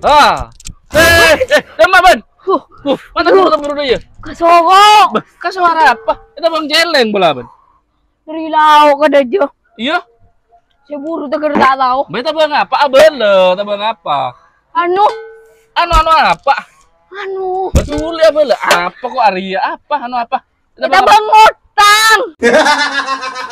Ah. Sama ban. Mana buru dia? Kasoro. Kasuara apa? Kita bang jeleng bola ban. Dari lau ka dajo. Iya. Siguro taga tahu. Beta bang apa? Abele, tabang apa? Anu? Anu apa? Anu? Betul ya bele. Apa kok Arya? Apa anu apa? Kita bang utang.